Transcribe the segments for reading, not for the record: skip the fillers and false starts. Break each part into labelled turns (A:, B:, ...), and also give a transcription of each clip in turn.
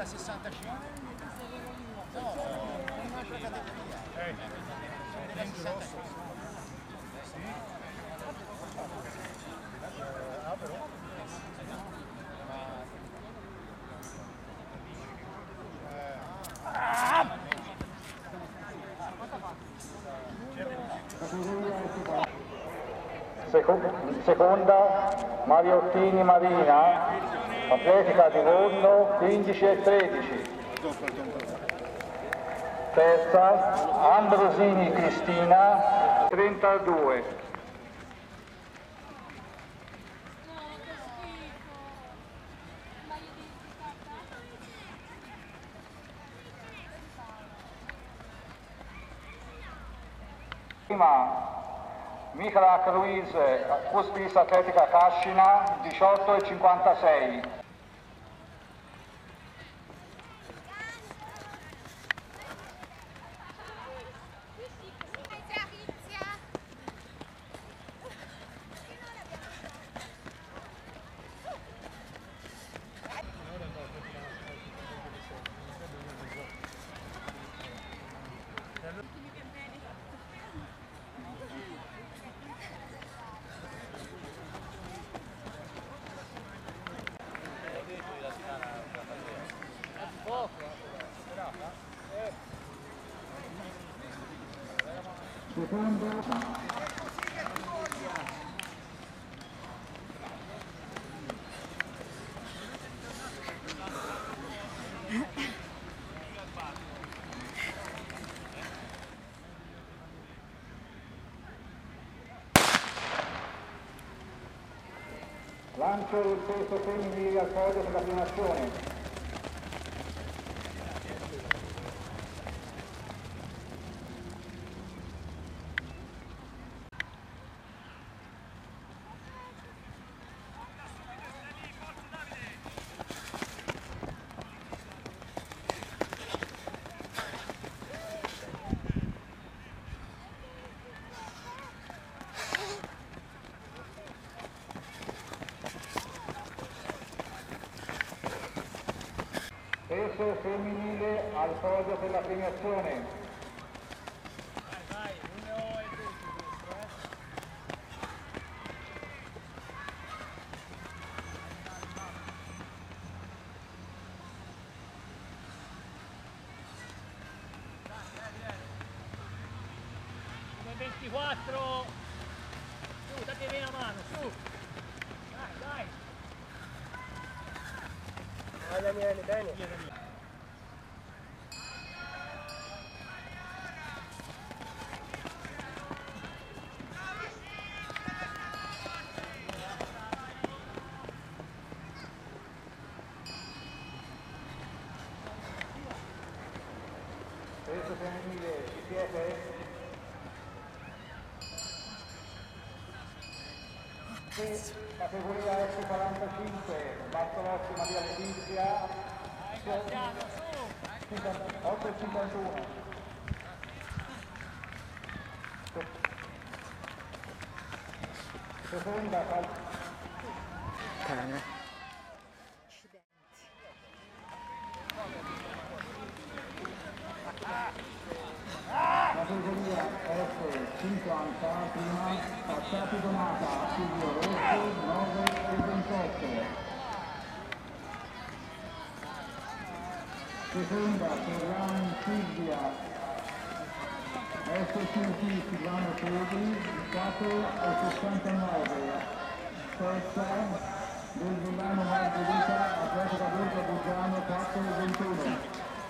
A: 65. No, un'altra categoria. Da 65. Sì. Però.
B: Seconda Mariottini Marina, atletica di Vorno 15 e 13. Terza Ambrosini Cristina 32. Prima Michela Ruiz, cuspis atletica Cascina 18 e 56. Lancio il peso femminile al podio per la prima azione. Peso femminile al podio per la premiazione.
A: Vai, 1 e 12 questo, Come 24. Su, datemi la mano, su. Dai. Vai Daniele, bene.
B: Peso femminile, ci siete? Categoria F45, Bartolozzi Maria Letizia, 8,51. Seconda categoria F50, prima Passati Donata, Silvio Rossi 9 e 28. Seconda Ferran Silvia, SCT Silvano Todi 4 e 69. Terza del Villano Margherita, atletica Borgo Bugiano 4 e 21.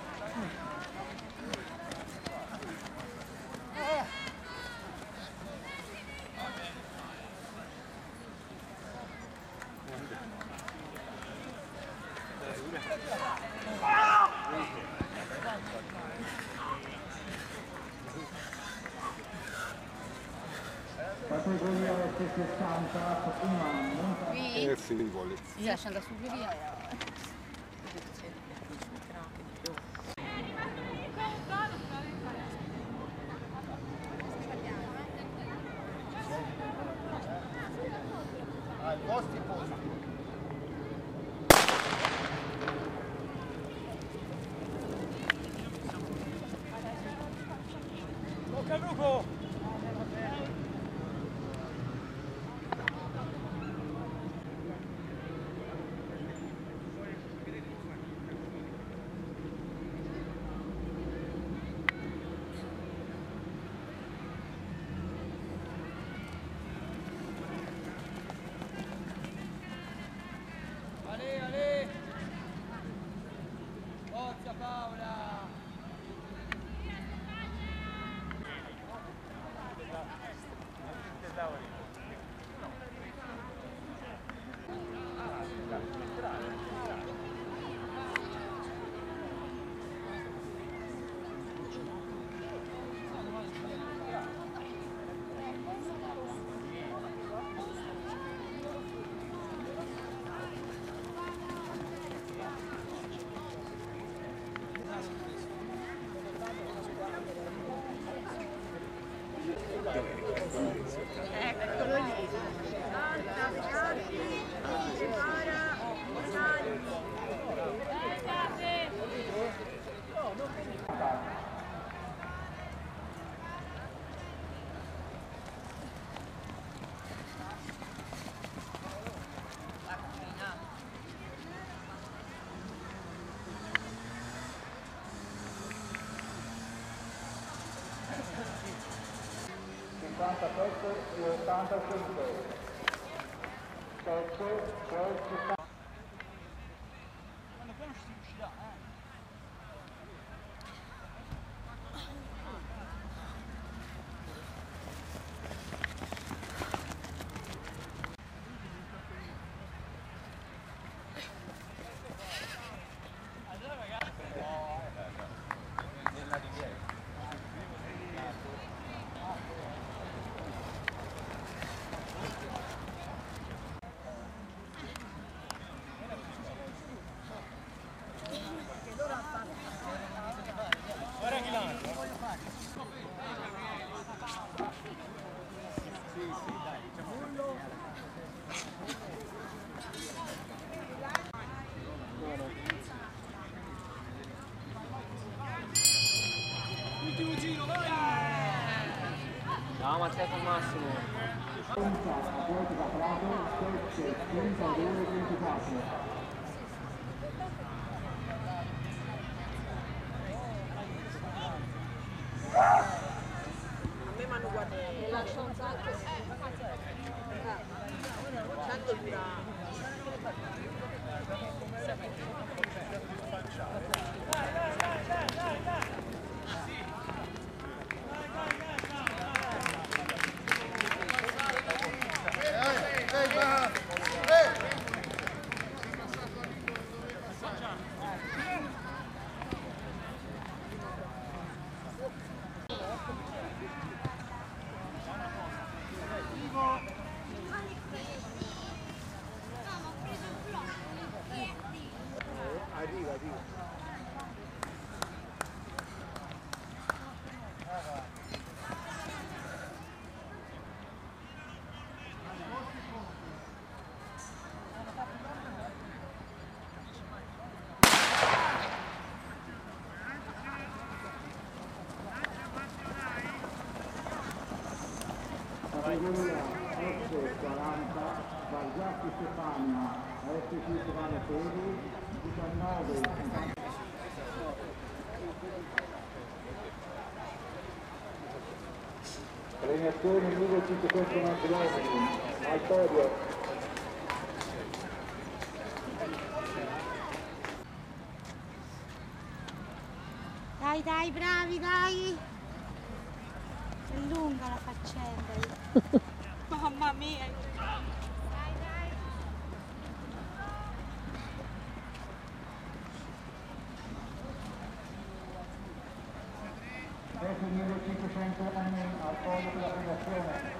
B: Categoria F60, prima
C: sì, vuole.
D: Si lascia andare subito via.
A: Ai vostri posti.
B: 57 e 85. 7, 6, 60.
A: Ultimo giro, vai!
C: No, ma sei al massimo.
D: A me mi hanno guardato. Mi lascia un sacco. Tanto dura.
B: Categoria S40, Bargiatti Stefania, FC Ivano Peri, 19. Premiazione 1500 km, al podio.
E: Dai, dai, bravi, dai! È lunga la faccenda. Mamma mia! Dai, dai!
B: Adesso 1500 anni al podio per la premiazione.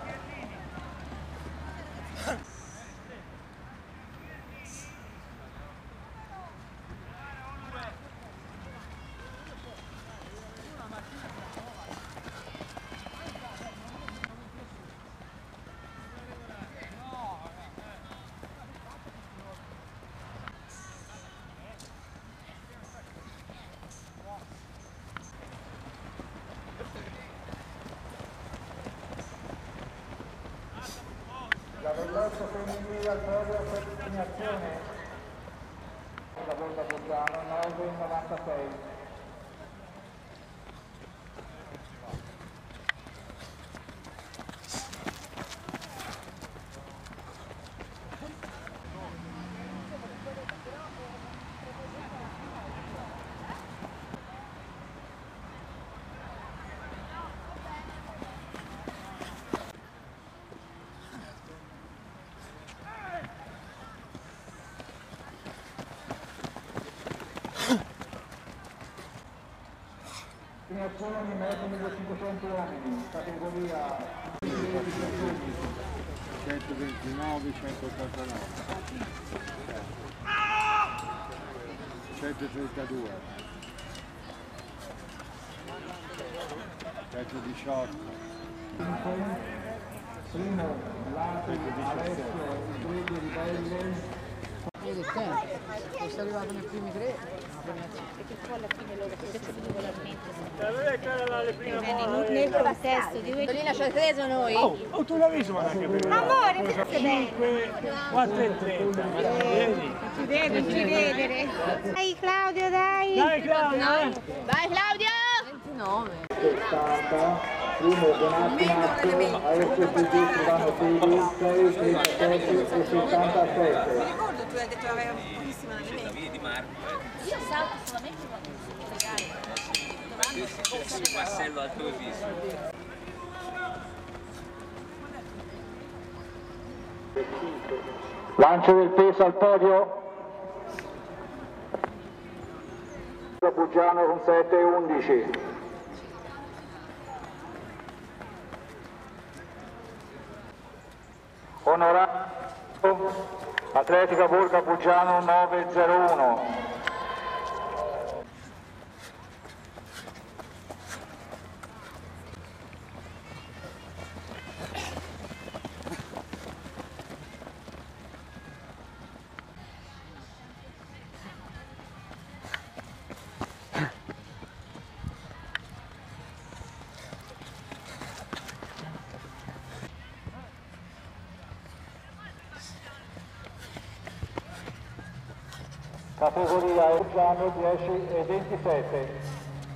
B: La Vellotto femminile al podio per premiazione. La volta Bolzano 9,96. Premiazione di 1500 uomini, categoria
F: 129, 189, 132, 118,
B: primo Lato Alessio, il 3 di Ribelle.
C: Vedi il tempo, sei arrivato nei primi tre.
E: Perché poi alla fine loro regolarmente
A: Allora è cara le prime
E: nel contesto di
D: Torino ci ha preso noi.
A: Oh, tu l'hai visto anche per
E: amore, perché bene?
A: 5, 4 e 30. Vedi?
E: Ci vedo, ci vedere. Dai Claudio, dai!
A: Dai Claudia!
D: Vai Claudio! 29.
B: 70, 1 Donati Marco, AFPG Silvano Fili, 6, 37 e 77.
D: Mi ricordo tu hai detto aveva buonissima la mia.
E: Io salto solamente quando sono legale.
G: Questo passello al tuo viso.
B: Lancio del peso al podio. Buggiano con 7 e 11. Onorato Atletica Borga Buggiano 901. Categoria Buggiano 10 e 27.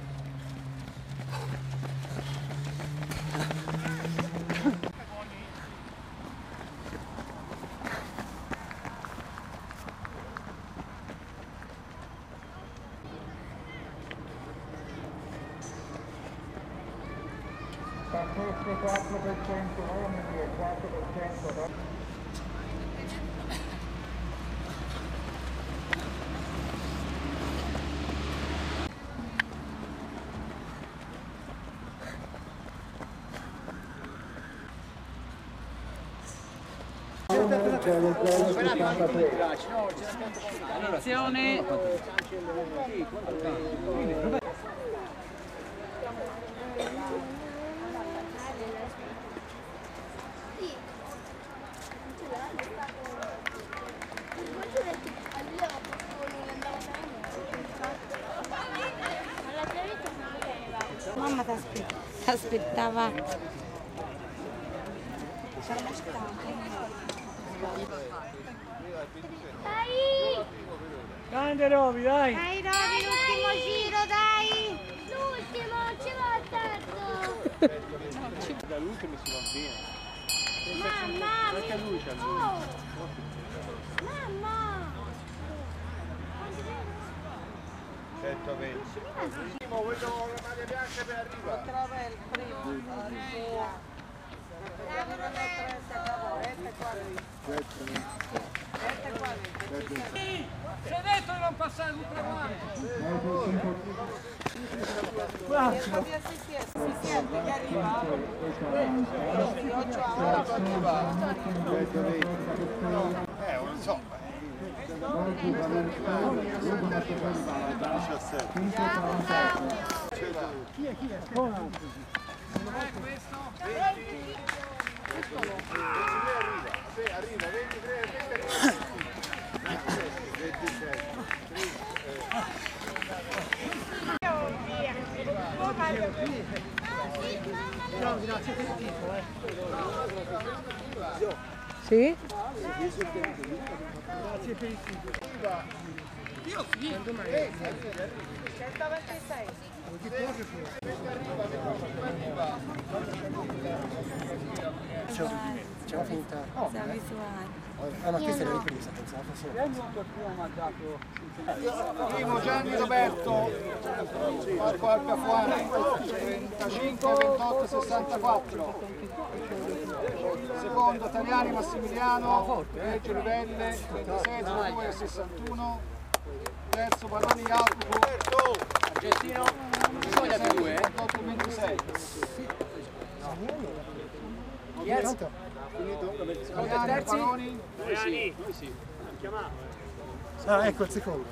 B: Caffè 4%, uomini e 4% donne.
C: Attenzione!
E: Mamma ti aspettava.
H: Dai!
A: Grande Roby, dai!
H: Dai Roby, l'ultimo giro, dai! L'ultimo, ci va il terzo!
F: Dall'ultimo si va bene.
H: Mamma!
F: Anche a lui c'è lui.
H: Oh. Mamma!
F: 120. Voglio la maglia bianca per arrivare.
A: Si è detto di non passare sul traguardo!
F: Non so.
C: 26. Sì?
A: Grazie per il tifo.
C: Io sì.
D: 126.
C: Ce l'ha finta.
E: Siamo visuali.
C: Ma questa è la ripresa, pensavo fosse.
B: Primo Gianni Roberto, Marco Alcafuani, 35, 28, 64. Secondo Tagliani Massimiliano, Reggio Rivelle, 26, 02, 61. Terzo Baroni Jacopo,
C: Argentino, bisogna più due,
B: 28, 26.
C: Yes.
B: Tagliani, Baroni.
A: Noi sì. Chiamato.
C: Ah, ecco il secondo.